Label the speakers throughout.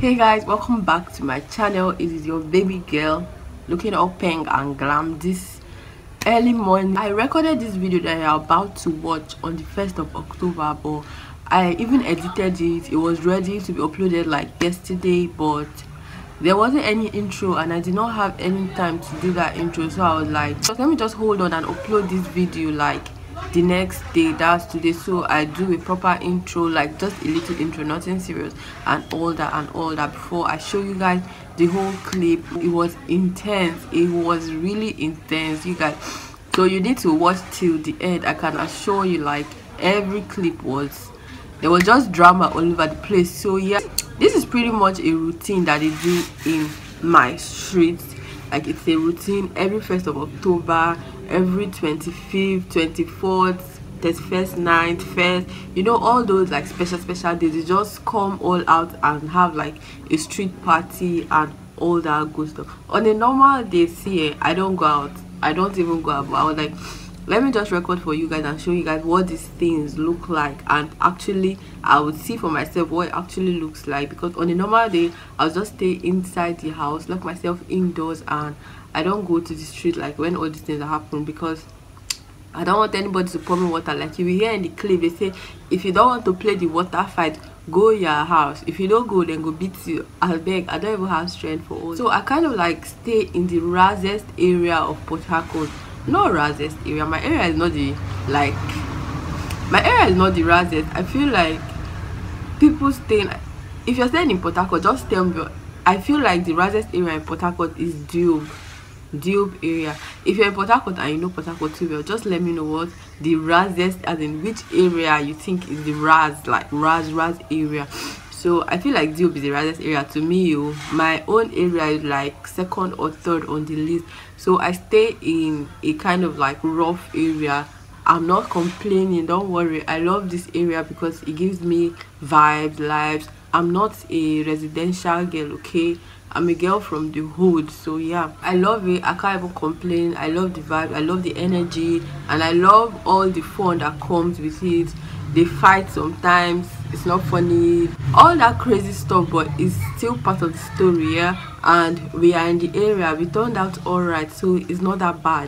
Speaker 1: Hey guys, welcome back to my channel. It is your baby girl looking all pink and glam this early morning. I recorded this video that you're about to watch on the 1st of October, but I even edited it. It was ready to be uploaded like yesterday, but there wasn't any intro and I did not have any time to do that intro, so I was like, so let me just hold on and upload this video like the next day, that's today. So I do a proper intro, like just a little intro, nothing serious, and all that before I show you guys the whole clip. It was intense, it was really intense, you guys, so you need to watch till the end. I can assure you, like every clip there was just drama all over the place. So yeah, this is pretty much a routine that they do in my street. Like it's a routine every 1st of October, every 25th, 24th, 31st, 9th, 1st, you know, all those like special days. They just come all out and have like a street party and all that good stuff. On a normal day, see, I don't go out, I don't even go out, but I was like, let me just record for you guys and show you guys what these things look like, and actually I would see for myself what it actually looks like. Because on a normal day I'll just stay inside the house, lock myself indoors, and I don't go to the street like when all these things are happening, because I don't want anybody to pour me water. Like you will hear in the clip, they say if you don't want to play the water fight, go your house. If you don't go, then go beat you. I beg, I don't even have strength for all. So I kind of like stay in the razzest area of Port Harcourt. Not razzest area, my area is not the razzest. I feel like people staying, if you're staying in Port Harcourt, just tell me. I feel like the razzest area in Port Harcourt is Dube area. If you're in Port Harcourt and you know Port Harcourt too well, just let me know what the razzest, as in which area you think is the raz, like raz area. So I feel like Dube is the razzest area to me. My own area is like second or third on the list. So I stay in a kind of like rough area. I'm not complaining, don't worry. I love this area because it gives me vibes, lives. I'm not a residential girl, okay? I'm a girl from the hood. So yeah, I love it. I can't even complain. I love the vibe, I love the energy, and I love all the fun that comes with it. They fight sometimes, it's not funny, all that crazy stuff, but it's still part of the story. Yeah, and we are in the area, we turned out all right, so it's not that bad.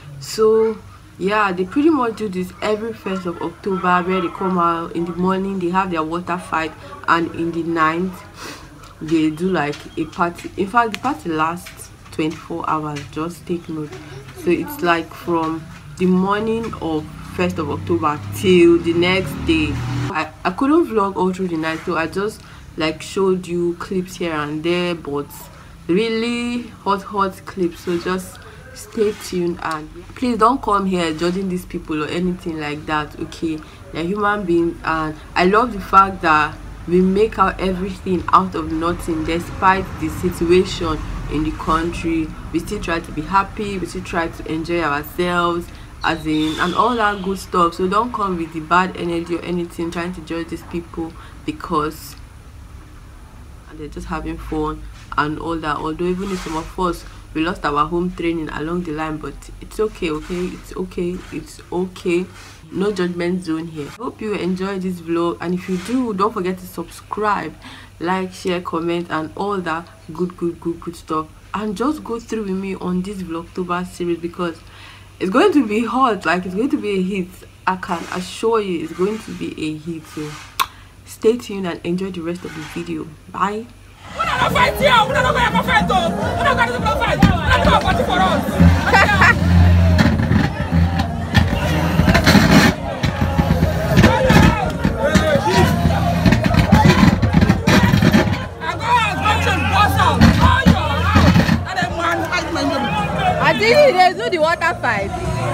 Speaker 1: So yeah, they pretty much do this every 1st of October, where they come out in the morning, they have their water fight, and in the night they do like a party. In fact, the party lasts 24 hours, just take note. So it's like from the morning of 1st of October till the next day. I couldn't vlog all through the night, so I just like showed you clips here and there, but really hot clips. So just stay tuned, and please don't come here judging these people or anything like that, okay? They're human beings, and I love the fact that we make out everything out of nothing. Despite the situation in the country, we still try to be happy, we still try to enjoy ourselves, as in, and all that good stuff. So don't come with the bad energy or anything trying to judge these people, because they're just having fun and all that. Although even if some of us, we lost our home training along the line, but it's okay, it's okay. No judgment zone here. Hope you enjoy this vlog, and if you do, don't forget to subscribe, like, share, comment, and all that good stuff. And just go through with me on this Vlogtober series, because it's going to be hot, like it's going to be a hit. I can assure you it's going to be a hit. So stay tuned and enjoy the rest of the video. Bye. I think they do the water fight.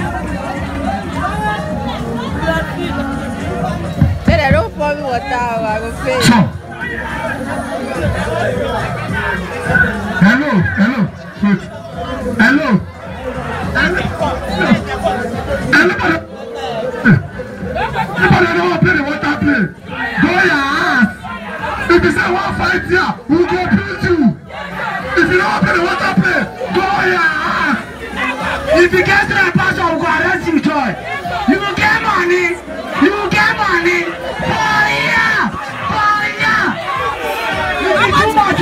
Speaker 1: Say they don't pour me water, I go fail.
Speaker 2: Hello. Everybody don't play the water play. Go your ass. If you say one fight here, we'll go beat you. If you don't play the water play, go your ass. If you get to that passion, we'll go arrest you, Joy. You will get money. You will get money. For here. It's too much.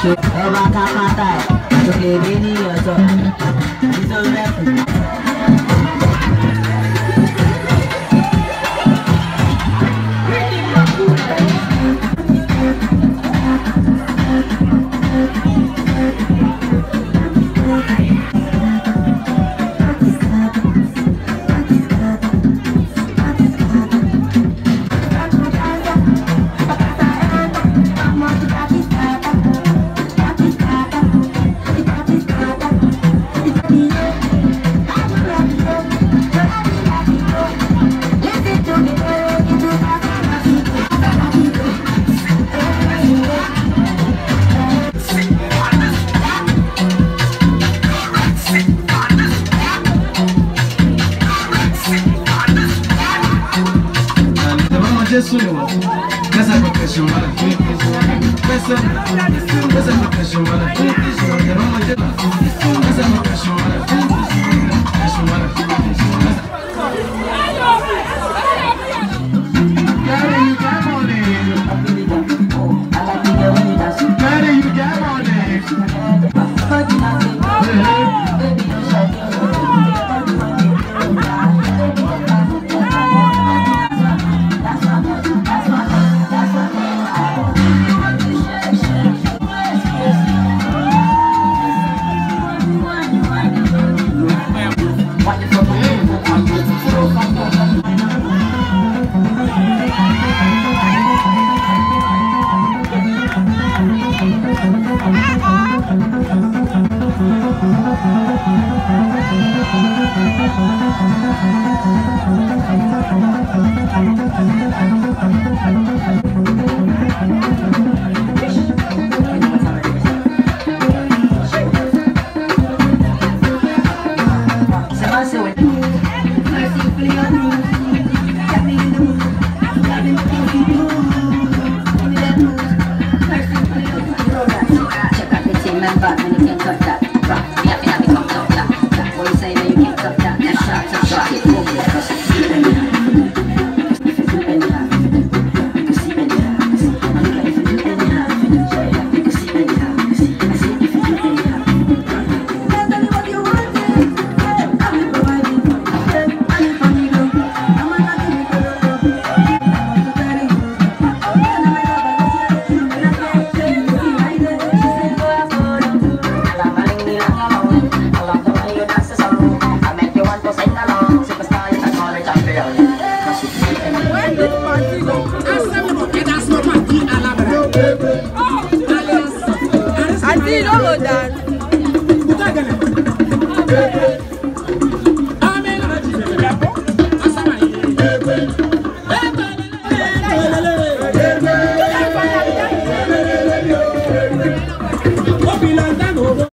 Speaker 1: Auntie, don't go down.